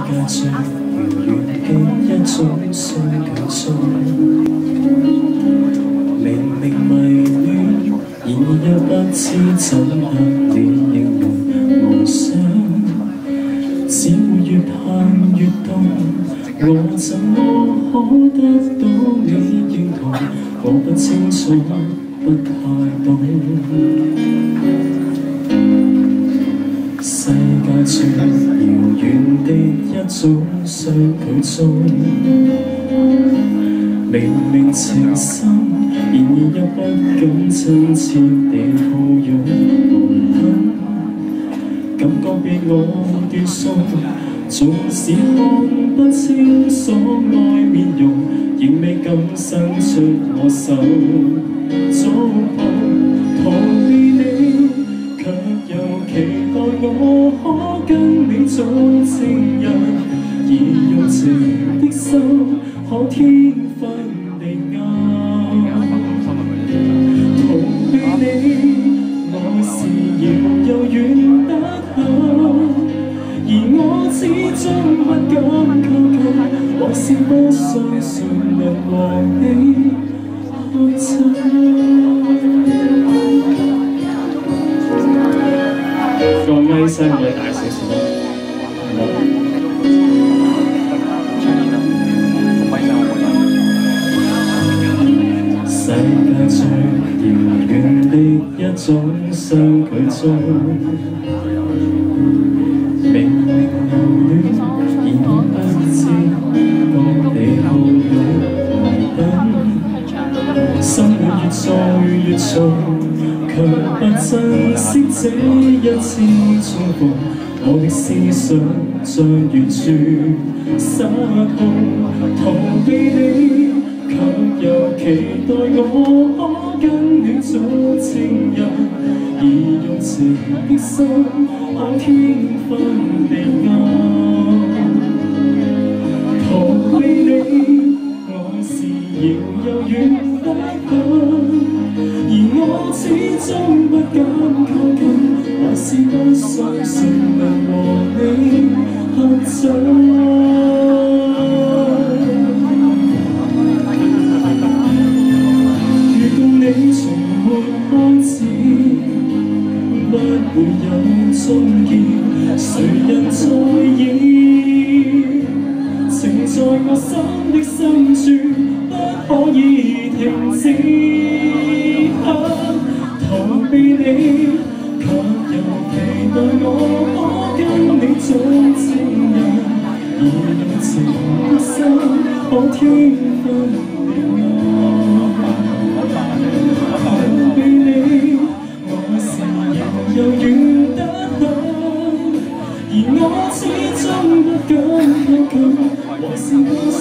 界最遙遠嘅一種相距中，明明迷戀，然又不知怎得你形容無雙。只會越盼越凍，我怎麼可得到你認同？我不清楚，不太懂。世界最遙遠的一種相距中，明明情深，然而又不敢親切地抱擁無痕，感覺被我斷送，縱使看不清所愛面容，仍未敢伸出我手觸碰，逃避你，卻又期待我可跟你做情人，而用情的心可天分地啱。逃避你，愛是遙又遠得很，而我始終不敢靠近，或是不相信能和你看診。個咪聲可以大少少嗎？世界最遙遠的一種相距中，明明留戀，然而不知各地好友來等，心會越做越重，卻不珍惜這一次重逢。我的思想像完全失控，逃避你，卻又期待我可跟你做情人，而用情的心可天分地啱。逃避你，愛是遙又遠得很，而我始終不敢靠近，還是不相信能和你合襯。你從沒開始，不會有終結，誰人在意？情在我心的深處，不可以停止。逃避你，卻又期待我可跟你做情人，而用情的心可天分地愛。逃避你，愛是遙又遠得很，而我始終不敢靠近，還是不